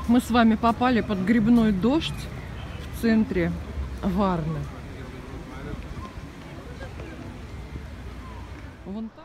Мы с вами попали под грибной дождь в центре Варны. Вон так.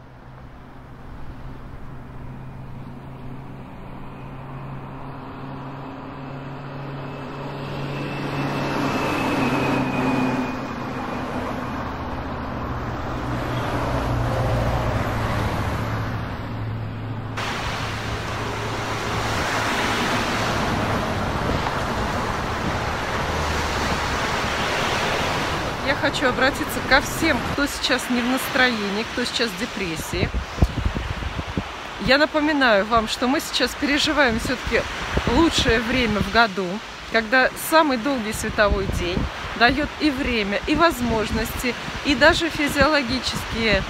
Я хочу обратиться ко всем, кто сейчас не в настроении, кто сейчас в депрессии. Я напоминаю вам, что мы сейчас переживаем все-таки лучшее время в году, когда самый долгий световой день дает и время, и возможности, и даже физиологические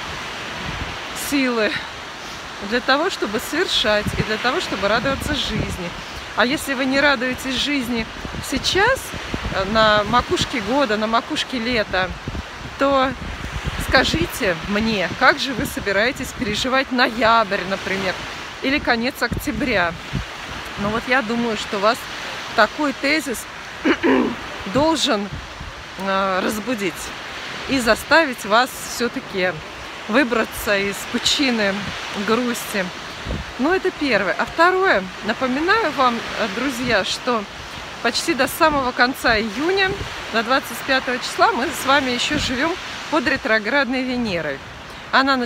силы для того, чтобы совершать, и для того, чтобы радоваться жизни. А если вы не радуетесь жизни сейчас, на макушке года, на макушке лета, то скажите мне, как же вы собираетесь переживать ноябрь, например, или конец октября? Ну вот я думаю, что вас такой тезис должен разбудить и заставить вас все-таки выбраться из пучины грусти. Ну, это первое. А второе, напоминаю вам, друзья, что почти до самого конца июня, до 25 числа, мы с вами еще живем под ретроградной Венерой. Она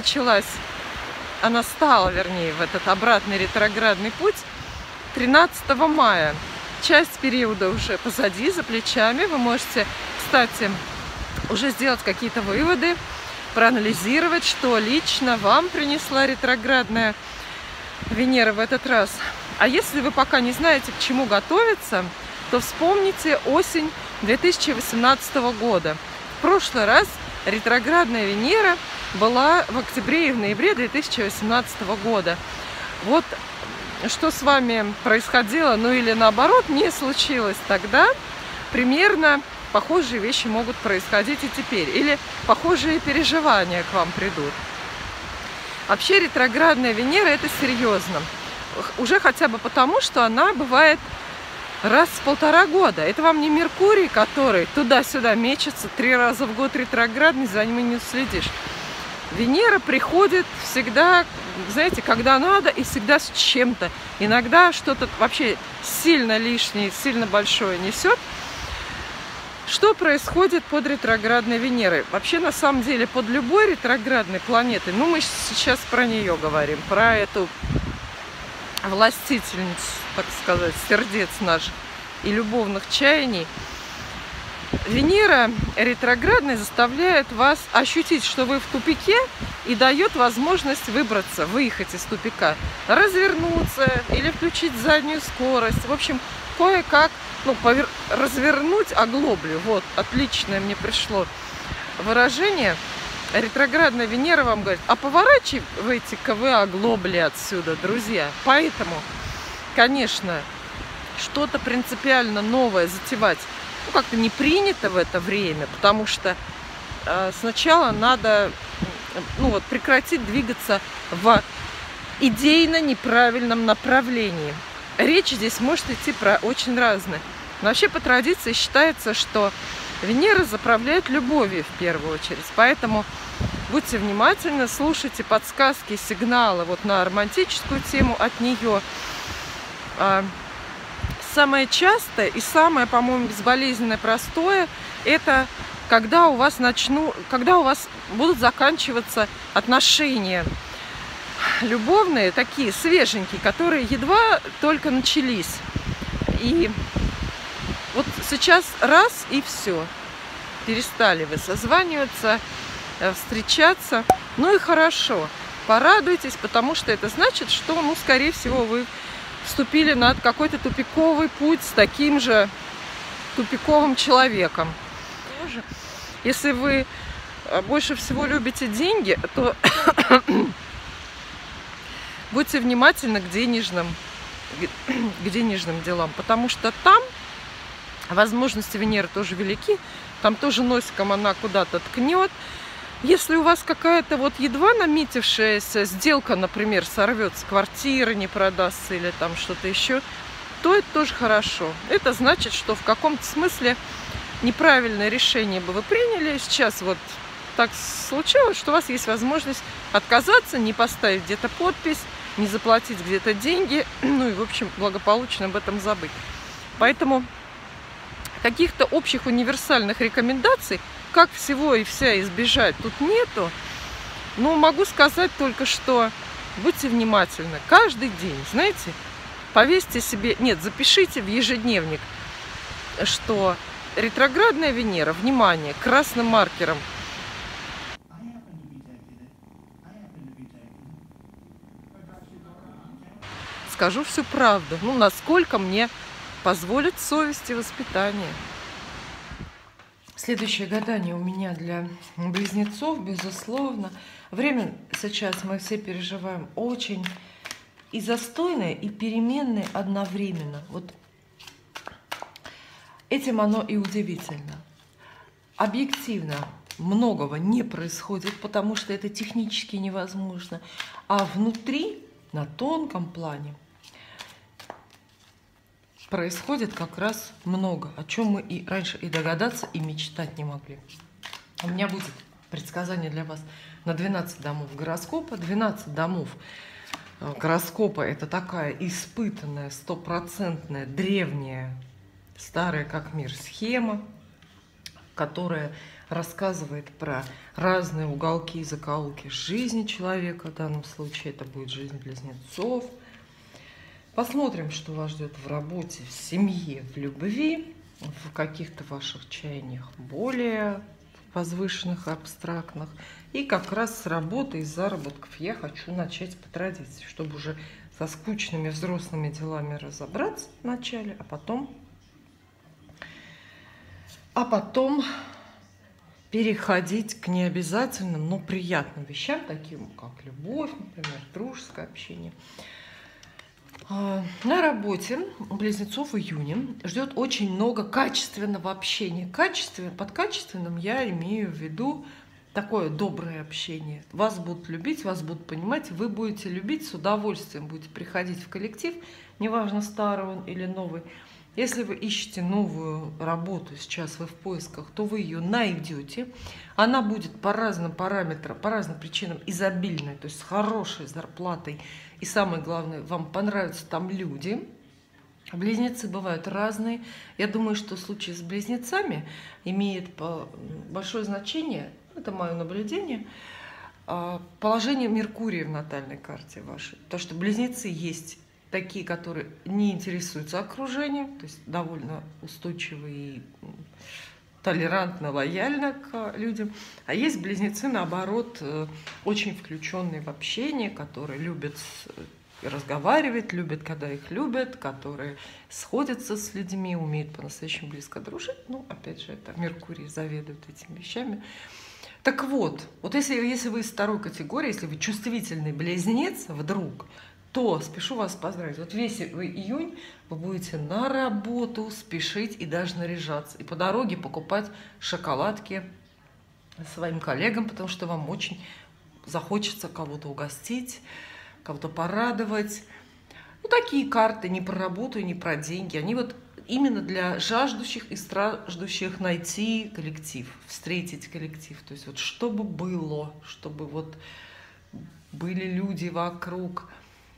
стала, вернее, в этот обратный ретроградный путь 13 мая. Часть периода уже позади, за плечами. Вы можете, кстати, уже сделать какие-то выводы, проанализировать, что лично вам принесла ретроградная Венера в этот раз. А если вы пока не знаете, к чему готовиться, то вспомните осень 2018 года. В прошлый раз ретроградная Венера была в октябре и в ноябре 2018 года. Вот что с вами происходило, ну или наоборот не случилось тогда, примерно похожие вещи могут происходить и теперь. Или похожие переживания к вам придут. Вообще ретроградная Венера — это серьезно. Уже хотя бы потому, что она бывает раз в 1,5 года. Это вам не Меркурий, который туда-сюда мечется 3 раза в год ретроградный, за ним и не следишь. Венера приходит всегда, знаете, когда надо и всегда с чем-то. Иногда что-то вообще сильно лишнее, сильно большое несет. Что происходит под ретроградной Венерой? Вообще, на самом деле, под любой ретроградной планетой, ну, мы сейчас про нее говорим, про эту властительницу, так сказать, сердец наших и любовных чаяний. Венера ретроградная заставляет вас ощутить, что вы в тупике, и дает возможность выбраться, выехать из тупика, развернуться или включить заднюю скорость. В общем, кое-как развернуть оглоблю. Вот, отличное мне пришло выражение. Ретроградная Венера вам говорит: а поворачивайте-ка вы оглобли отсюда, друзья. Поэтому, конечно, что-то принципиально новое затевать как-то не принято в это время, потому что сначала надо прекратить двигаться в идейно неправильном направлении. Речь здесь может идти про очень разное. Но вообще по традиции считается, что Венера заправляет любовью в первую очередь. Поэтому будьте внимательны, слушайте подсказки, сигналы вот на романтическую тему от нее. Самое частое и самое, по-моему, безболезненное, простое — это когда у вас будут заканчиваться отношения любовные, такие свеженькие, которые едва только начались. И вот сейчас раз и все. Перестали вы созваниваться, встречаться. Ну и хорошо. Порадуйтесь, потому что это значит, что, скорее всего, вы вступили на какой-то тупиковый путь с таким же тупиковым человеком. Если вы больше всего любите деньги, то будьте внимательны к денежным делам, потому что там возможности Венеры тоже велики, там тоже носиком она куда-то ткнет. Если у вас какая-то едва наметившаяся сделка, например, сорвется, квартира не продастся или там что-то еще, то это тоже хорошо. Это значит, что в каком-то смысле неправильное решение бы вы приняли. Сейчас вот так случилось, что у вас есть возможность отказаться, не поставить где-то подпись, не заплатить где-то деньги, ну и, в общем, благополучно об этом забыть. Поэтому каких-то общих универсальных рекомендаций, как всего и вся избежать, тут нету. Но могу сказать только, что будьте внимательны каждый день, знаете, повесьте себе, нет, запишите в ежедневник, что ретроградная Венера, внимание, красным маркером. Скажу всю правду, ну, насколько мне позволит совесть и воспитание. Следующее гадание у меня для близнецов, безусловно. Время сейчас мы все переживаем очень и застойное, и переменное одновременно. Вот этим оно и удивительно. Объективно многого не происходит, потому что это технически невозможно. А внутри, на тонком плане, происходит как раз много, о чем мы и раньше и догадаться, и мечтать не могли. У меня будет предсказание для вас на 12 домов гороскопа. 12 домов гороскопа – это такая испытанная, стопроцентная, древняя, старая как мир схема, которая рассказывает про разные уголки и закоулки жизни человека. В данном случае это будет жизнь близнецов. Посмотрим, что вас ждет в работе, в семье, в любви, в каких-то ваших чаяниях более возвышенных, абстрактных. И как раз с работы и заработков я хочу начать по традиции, чтобы уже со скучными взрослыми делами разобраться вначале, а потом переходить к необязательным, но приятным вещам, таким как любовь, например, дружеское общение. На работе близнецов в июне ждет очень много качественного общения. Под качественным я имею в виду такое доброе общение. Вас будут любить, вас будут понимать, вы будете любить с удовольствием, будете приходить в коллектив, неважно, старый он или новый. Если вы ищете новую работу, сейчас вы в поисках, то вы ее найдете. Она будет по разным параметрам, по разным причинам изобильной, то есть с хорошей зарплатой. И самое главное, вам понравятся там люди. Близнецы бывают разные. Я думаю, что случай с близнецами имеет большое значение, это мое наблюдение, положение Меркурия в натальной карте вашей. Потому что близнецы есть такие, которые не интересуются окружением, то есть довольно устойчивые и толерантно, лояльно к людям. А есть близнецы, наоборот, очень включенные в общение, которые любят разговаривать, любят, когда их любят, которые сходятся с людьми, умеют по-настоящему близко дружить. Ну, опять же, это Меркурий заведует этими вещами. Так вот если вы из второй категории, если вы чувствительный близнец вдруг, то спешу вас поздравить. Вот весь июнь вы будете на работу спешить и даже наряжаться. И по дороге покупать шоколадки своим коллегам, потому что вам очень захочется кого-то угостить, кого-то порадовать. Ну, такие карты не про работу, не про деньги. Они вот именно для жаждущих и страждущих найти коллектив, встретить коллектив. То есть вот чтобы было, чтобы вот были люди вокруг.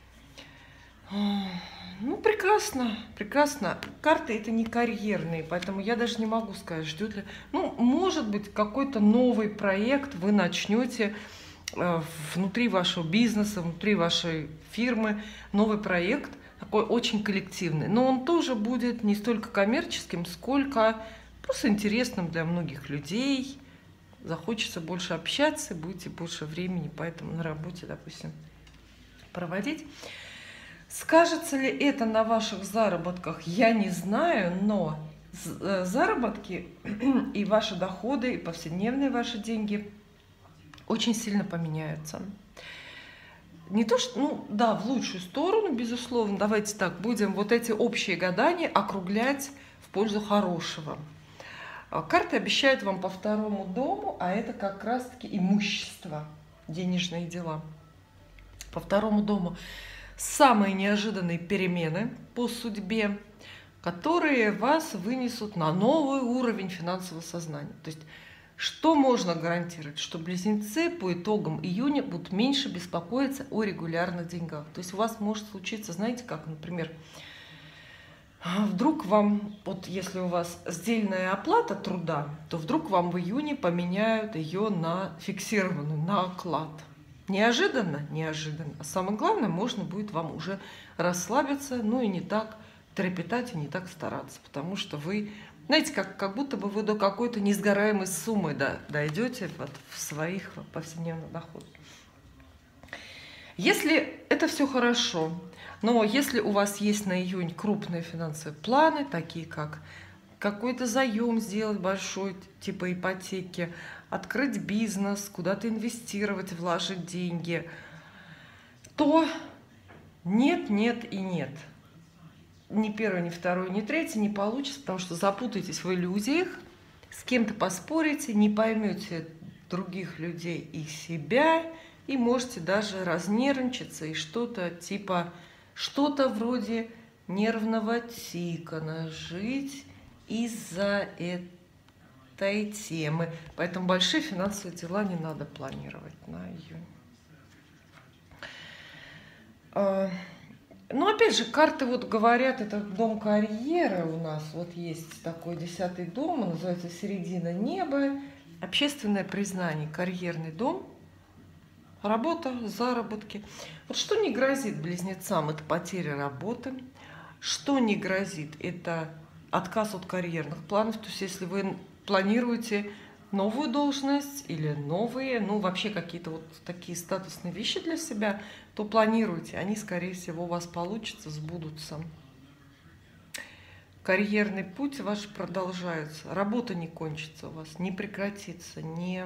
Ну, прекрасно, прекрасно. Карты это не карьерные, поэтому я даже не могу сказать, ждет ли. Ну, может быть, какой-то новый проект вы начнете внутри вашего бизнеса, внутри вашей фирмы, новый проект, такой очень коллективный. Но он тоже будет не столько коммерческим, сколько просто интересным для многих людей. Захочется больше общаться, будете больше времени, поэтому на работе, допустим, проводить. Скажется ли это на ваших заработках, я не знаю, но заработки и ваши доходы, и повседневные ваши деньги очень сильно поменяются. Не то, что, ну да, в лучшую сторону, безусловно. Давайте так, будем вот эти общие гадания округлять в пользу хорошего. Карты обещают вам по второму дому, а это как раз-таки имущество, денежные дела. По второму дому самые неожиданные перемены по судьбе, которые вас вынесут на новый уровень финансового сознания. То есть, что можно гарантировать? Что близнецы по итогам июня будут меньше беспокоиться о регулярных деньгах. То есть у вас может случиться, знаете, как, например, вдруг вам, вот если у вас сдельная оплата труда, то вдруг вам в июне поменяют ее на фиксированную, на оклад. Неожиданно, неожиданно. А самое главное, можно будет вам уже расслабиться, ну и не так трепетать и не так стараться, потому что вы, знаете, как будто бы вы до какой-то несгораемой суммы дойдете вот в своих повседневных доходах. Если это все хорошо, но если у вас есть на июнь крупные финансовые планы, такие как какой-то заем сделать большой, типа ипотеки, открыть бизнес, куда-то инвестировать, вложить деньги, то нет, нет и нет. Ни первое, ни второе, ни третье не получится, потому что запутаетесь в иллюзиях, с кем-то поспорите, не поймете других людей и себя, и можете даже разнервничаться и что-то типа, что-то вроде нервного тика нажить из-за этой темы. Поэтому большие финансовые дела не надо планировать на июнь. Но опять же, карты вот говорят, это дом карьеры у нас, вот есть такой 10-й дом, он называется «Середина неба», общественное признание, карьерный дом, работа, заработки. Вот что не грозит близнецам, это потеря работы, что не грозит, это отказ от карьерных планов, то есть если вы планируете новую должность или новые, ну вообще какие-то вот такие статусные вещи для себя, то планируйте, они, скорее всего, у вас получатся, сбудутся. Карьерный путь ваш продолжается, работа не кончится у вас, не прекратится, не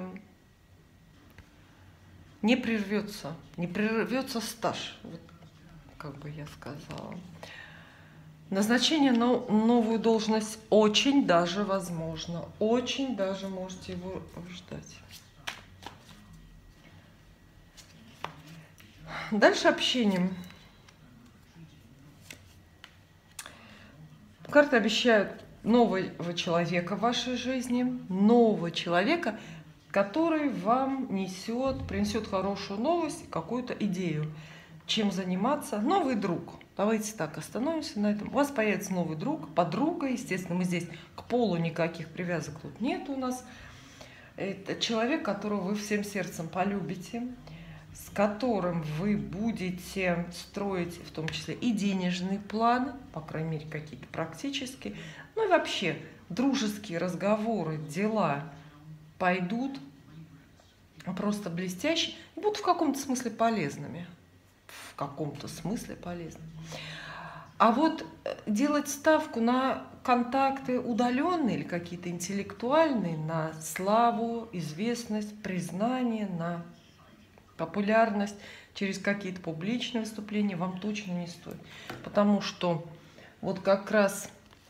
прервется стаж, вот, как бы я сказала. Назначение на новую должность очень даже возможно, очень даже можете его ждать. Дальше общение. Карты обещают нового человека в вашей жизни, нового человека, который вам принесет хорошую новость, какую-то идею, чем заниматься. Новый друг. Давайте так остановимся на этом. У вас появится новый друг, подруга, естественно, мы здесь к полу никаких привязок тут нет у нас. Это человек, которого вы всем сердцем полюбите, с которым вы будете строить в том числе и денежные планы, по крайней мере, какие-то практические. Ну и вообще дружеские разговоры, дела пойдут просто блестящие и будут в каком-то смысле полезными. В каком-то смысле полезными. А вот делать ставку на контакты удаленные или какие-то интеллектуальные, на славу, известность, признание, на популярность через какие-то публичные выступления вам точно не стоит. Потому что вот как раз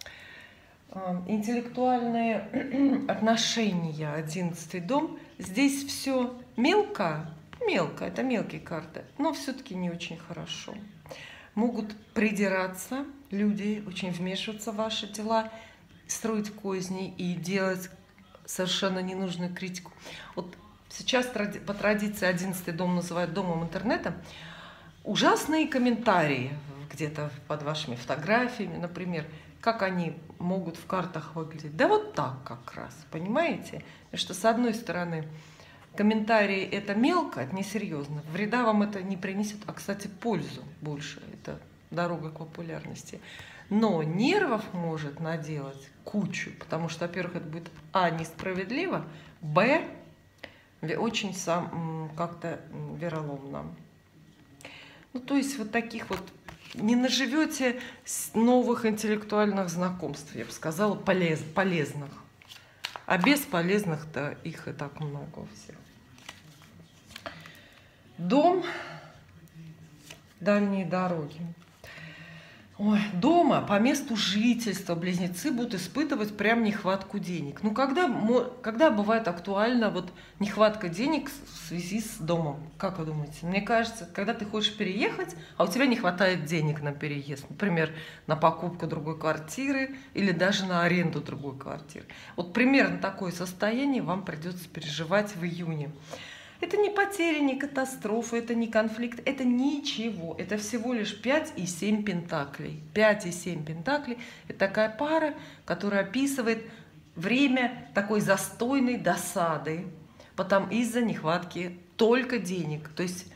интеллектуальные отношения, 11-й дом, здесь все мелко, это мелкие карты, но все-таки не очень хорошо. Могут придираться люди, очень вмешиваться в ваши дела, строить козни и делать совершенно ненужную критику. Вот сейчас по традиции 11-й дом называют домом интернета. Ужасные комментарии где-то под вашими фотографиями, например, как они могут в картах выглядеть. Да вот так как раз, понимаете? Что с одной стороны комментарии это мелко, это несерьезно, вреда вам это не принесет, а, кстати, пользу больше, это дорога к популярности. Но нервов может наделать кучу, потому что, во-первых, это будет, несправедливо, очень как-то вероломно. Ну, то есть вот таких вот не наживете новых интеллектуальных знакомств, я бы сказала, полезных. А бесполезных-то их и так много у всех. Дом, дальние дороги. Ой, дома по месту жительства близнецы будут испытывать прям нехватку денег. Ну, когда бывает актуальна вот нехватка денег в связи с домом? Как вы думаете? Мне кажется, когда ты хочешь переехать, а у тебя не хватает денег на переезд, например, на покупку другой квартиры или даже на аренду другой квартиры. Вот примерно такое состояние вам придется переживать в июне. Это не потеря, не катастрофа, это не конфликт, это ничего. Это всего лишь 5 и 7 пентаклей. 5 и 7 пентаклей – это такая пара, которая описывает время такой застойной досады, потом из-за нехватки только денег. То есть,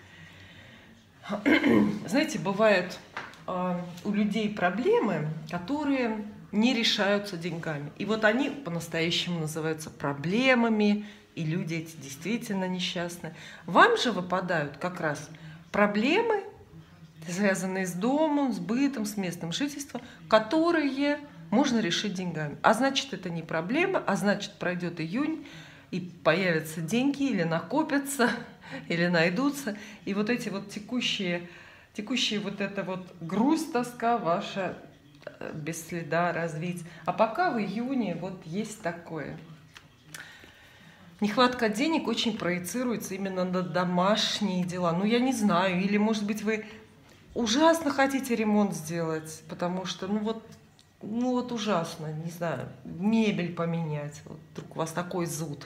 знаете, бывают у людей проблемы, которые не решаются деньгами. И вот они по-настоящему называются проблемами, и люди эти действительно несчастны. Вам же выпадают как раз проблемы, связанные с домом, с бытом, с местным жительством, которые можно решить деньгами. А значит, это не проблема, а значит, пройдет июнь, и появятся деньги, или накопятся, или найдутся. И вот эти вот текущие вот эта вот грусть, тоска ваша без следа развить. А пока в июне вот есть такое. Нехватка денег очень проецируется именно на домашние дела. Ну, я не знаю, или, может быть, вы ужасно хотите ремонт сделать, потому что, ну вот ужасно, не знаю, мебель поменять. Вот вдруг у вас такой зуд,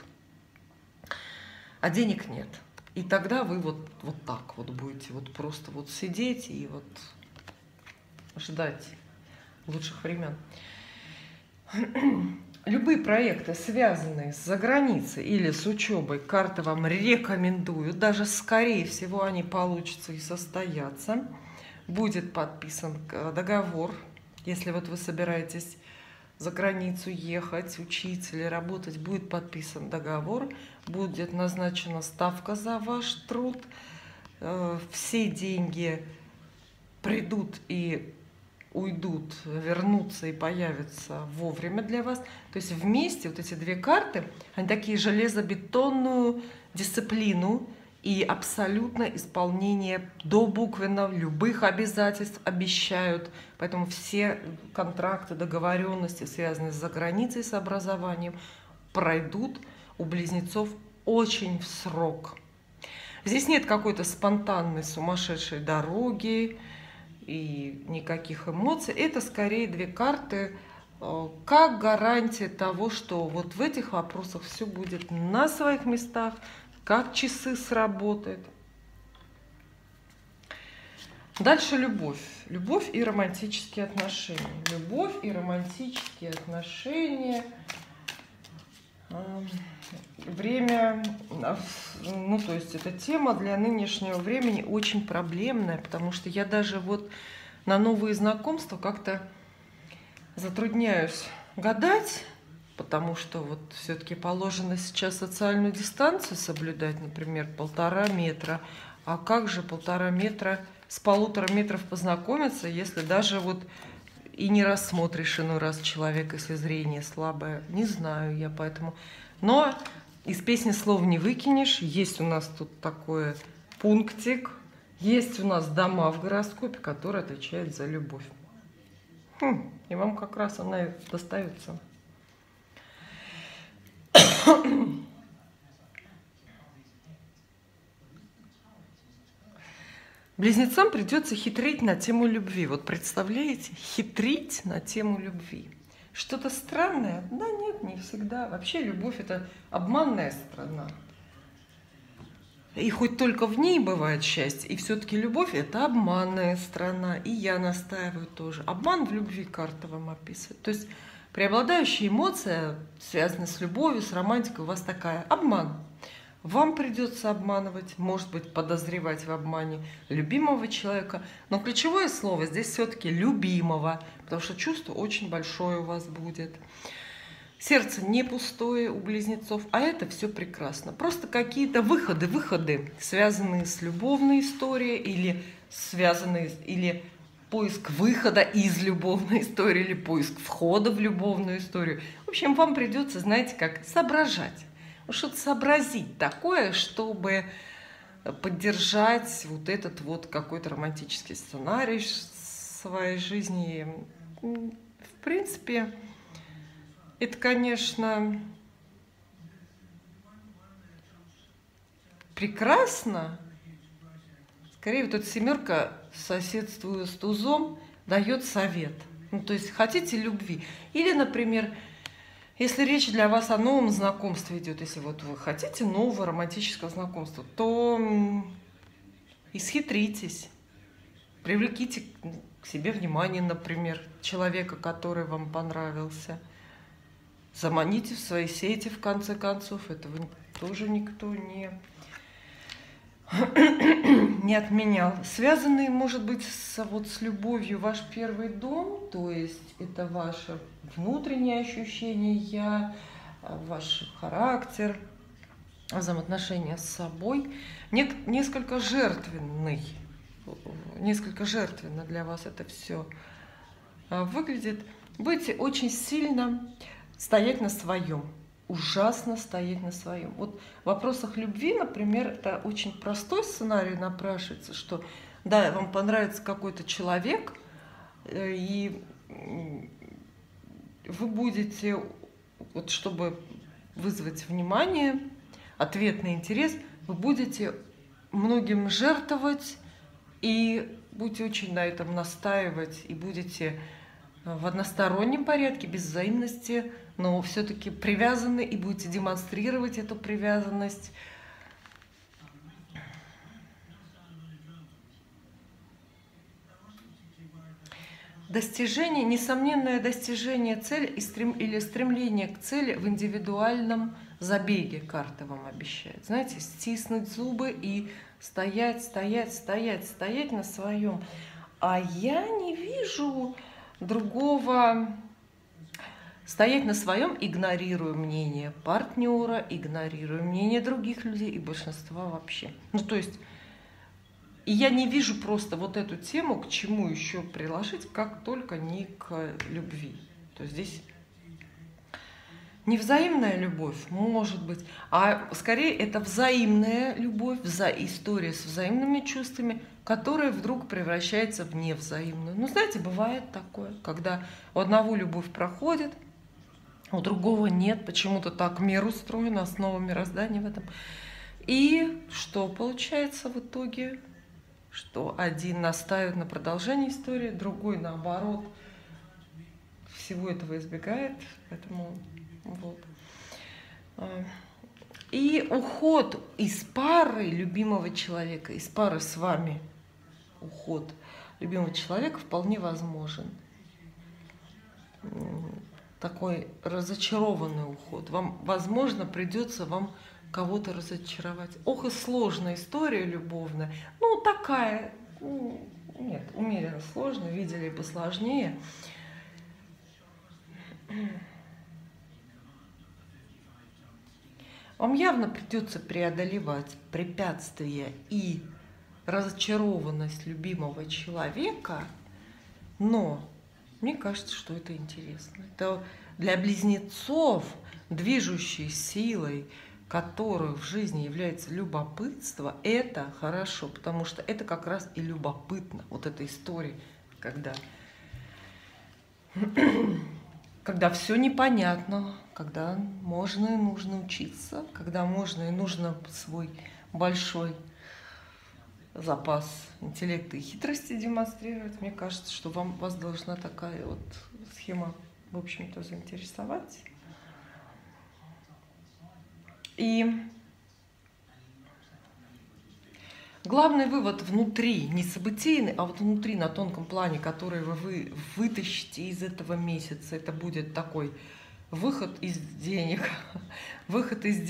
а денег нет. И тогда вы вот так вот будете вот просто вот сидеть и вот ждать лучших времен. Любые проекты, связанные с заграницей или с учебой, карты вам рекомендуют. Даже, скорее всего, они получатся и состоятся. Будет подписан договор. Если вот вы собираетесь за границу ехать, учиться или работать, будет подписан договор. Будет назначена ставка за ваш труд. Все деньги придут и уйдут, вернутся и появятся вовремя для вас. То есть вместе вот эти две карты, они такие железобетонную дисциплину и абсолютно исполнение добуквенно любых обязательств обещают. Поэтому все контракты, договоренности, связанные с заграницей, с образованием, пройдут у близнецов очень в срок. Здесь нет какой-то спонтанной сумасшедшей дороги, и никаких эмоций. Это скорее две карты как гарантия того, что вот в этих вопросах все будет на своих местах, как часы сработают. Дальше любовь. Любовь и романтические отношения. Любовь и романтические отношения. Время, ну то есть эта тема для нынешнего времени очень проблемная, потому что я даже вот на новые знакомства как-то затрудняюсь гадать, потому что вот все-таки положено сейчас социальную дистанцию соблюдать, например, 1,5 метра. А как же 1,5 метра с 1,5 метров познакомиться, если даже вот и не рассмотришь иной раз человека, если зрение слабое? Не знаю я, поэтому. Но из песни слов не выкинешь. Есть у нас тут такой пунктик. Есть у нас дома в гороскопе, которые отвечают за любовь. И вам как раз она и достается. Близнецам придется хитрить на тему любви. Вот представляете, хитрить на тему любви. Что-то странное? Да нет, не всегда. Вообще любовь – это обманная страна. И хоть только в ней бывает счастье, и все-таки любовь – это обманная страна. И я настаиваю тоже. Обман в любви карта вам описывает. То есть преобладающая эмоция, связанная с любовью, с романтикой, у вас такая – обман. Вам придется обманывать, может быть, подозревать в обмане любимого человека. Но ключевое слово здесь все-таки любимого, потому что чувство очень большое у вас будет. Сердце не пустое у близнецов, а это все прекрасно. Просто какие-то выходы, связанные с любовной историей или поиск выхода из любовной истории, или поиск входа в любовную историю. В общем, вам придется, знаете, как соображать. Что-то сообразить такое, чтобы поддержать вот этот вот какой-то романтический сценарий, своей жизни. В принципе, это, конечно, прекрасно. Скорее, вот эта семерка, соседствуя с тузом, дает совет. Ну, то есть, хотите любви. Или, например, если речь для вас о новом знакомстве идет, если вот вы хотите нового романтического знакомства, то исхитритесь, привлеките к себе внимание, например, человека, который вам понравился. Заманите в свои сети, в конце концов. Этого тоже никто не отменял. Связанные, может быть, с любовью ваш первый дом, то есть это ваше внутреннее ощущение «я», ваш характер, взаимоотношения с собой, несколько жертвенно для вас это все выглядит. Будете очень сильно стоять на своем. Ужасно стоять на своем. Вот в вопросах любви, например, это очень простой сценарий напрашивается, что да, вам понравится какой-то человек, и вы будете, вот чтобы вызвать внимание, ответный интерес, вы будете многим жертвовать и будете очень на этом настаивать, и будете в одностороннем порядке, без взаимности, но все-таки привязаны, и будете демонстрировать эту привязанность. Достижение, несомненное достижение цели или стремление к цели в индивидуальном забеге карта вам обещает. Знаете, стиснуть зубы и стоять на своем. А я не вижу другого. Стоять на своем, игнорируя мнение партнера, игнорируя мнение других людей и большинства вообще. Ну, то есть, и я не вижу просто вот эту тему, к чему еще приложить, как только не к любви. То есть здесь невзаимная любовь, может быть, а скорее это взаимная любовь, история с взаимными чувствами, которая вдруг превращается в невзаимную. Ну, знаете, бывает такое, когда у одного любовь проходит, у другого нет, почему-то так мир устроен, основа мироздания в этом. И что получается в итоге? Что один настаивает на продолжении истории, другой, наоборот, всего этого избегает. Поэтому вот. И уход из пары любимого человека, из пары с вами, уход любимого человека вполне возможен. Такой разочарованный уход. Вам, возможно, придется вам кого-то разочаровать. Ох, и сложная история любовная. Ну, такая, нет, умеренно сложная, видели бы сложнее. Вам явно придется преодолевать препятствия и разочарованность любимого человека, но мне кажется, что это интересно. Это для близнецов, движущей силой, которой в жизни является любопытство, это хорошо, потому что это как раз и любопытно. Вот эта история, когда все непонятно, когда можно и нужно учиться, когда можно и нужно свой большой запас интеллекта и хитрости демонстрировать. Мне кажется, что вас должна такая вот схема, в общем-то, заинтересовать. И главный вывод внутри, не событийный, а вот внутри, на тонком плане, который вы вытащите из этого месяца, это будет такой выход из денег, выход из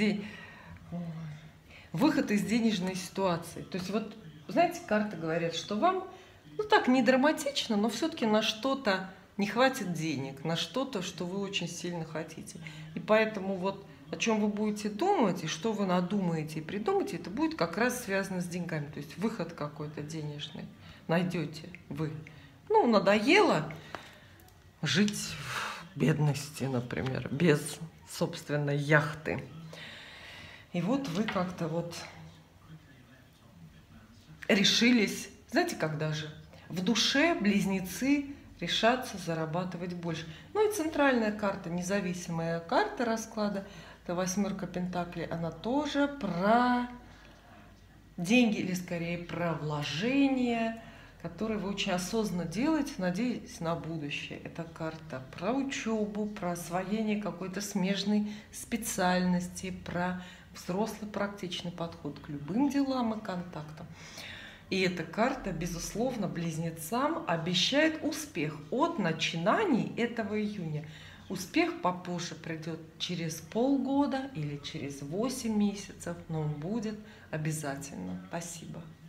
денежной ситуации. То есть вот, знаете, карты говорят, что вам, ну так, не драматично, но все-таки на что-то не хватит денег, на что-то, что вы очень сильно хотите. И поэтому вот о чем вы будете думать, и что вы надумаете и придумаете, это будет как раз связано с деньгами. То есть выход какой-то денежный найдете вы. Ну, надоело жить в бедности, например, без собственной яхты. И вот вы как-то вот решились, знаете, когда же? В душе близнецы решатся зарабатывать больше. Ну и центральная карта, независимая карта расклада, это восьмерка пентаклей, она тоже про деньги, или скорее про вложения, которые вы очень осознанно делаете, надеясь на будущее. Это карта про учебу, про освоение какой-то смежной специальности, про взрослый практичный подход к любым делам и контактам. И эта карта, безусловно, близнецам обещает успех от начинаний этого июня. Успех попозже придет через полгода или через 8 месяцев, но он будет обязательно. Спасибо.